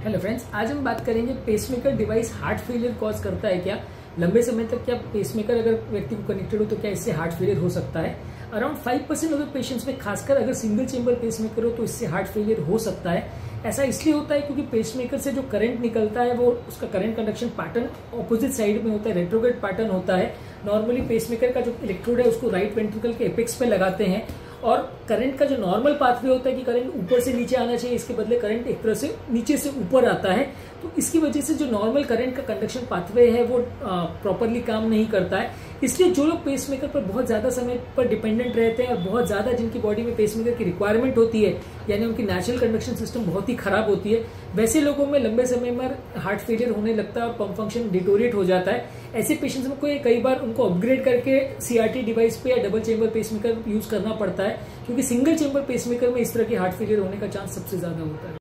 Hello friends, आज हम बात करेंगे pacemaker device heart failure cause करता है क्या। लंबे समय तक क्या पेसमेकर अगर व्यक्ति को कनेक्टेड हो तो क्या इससे हार्ट फेलियर हो सकता है। अराउंड 5% ऑफ पेशेंट्स में, खासकर अगर सिंगल चेंबर पेसमेकर हो तो इससे हार्ट फेलियर हो सकता है। ऐसा इसलिए होता है क्योंकि पेसमेकर से जो करंट निकलता है वो उसका current conduction pattern opposite side में होता है, रेट्रोग्रेड पैटर्न होता है। नॉर्मली पेसमेकर का जो इलेक्ट्रोड है उसको राइट वेंट्रिकल के एपेक्स पे लगाते हैं और करंट का जो नॉर्मल पाथवे होता है कि करंट ऊपर से नीचे आना चाहिए, इसके बदले करंट एक तरह से नीचे से ऊपर आता है। तो इसकी वजह से जो नॉर्मल करंट का कंडक्शन पाथवे है वो प्रॉपरली काम नहीं करता है। इसलिए जो लोग पेसमेकर पर बहुत ज्यादा समय पर डिपेंडेंट रहते हैं और बहुत ज्यादा जिनकी बॉडी में पेसमेकर की रिक्वायरमेंट होती है, यानी उनकी नेचुरल कंडक्शन सिस्टम बहुत ही खराब होती है, वैसे लोगों में लंबे समय में हार्ट फेलियर होने लगता है और पंप फंक्शन डिटोरिएट हो जाता है। ऐसे पेशेंट्स में कई बार उनको अपग्रेड करके सीआरटी डिवाइस पे या डबल चेंबर पेसमेकर यूज करना पड़ता है, क्योंकि सिंगल चेंबर पेसमेकर में इस तरह के हार्ट फेलियर होने का चांस सबसे ज्यादा होता है।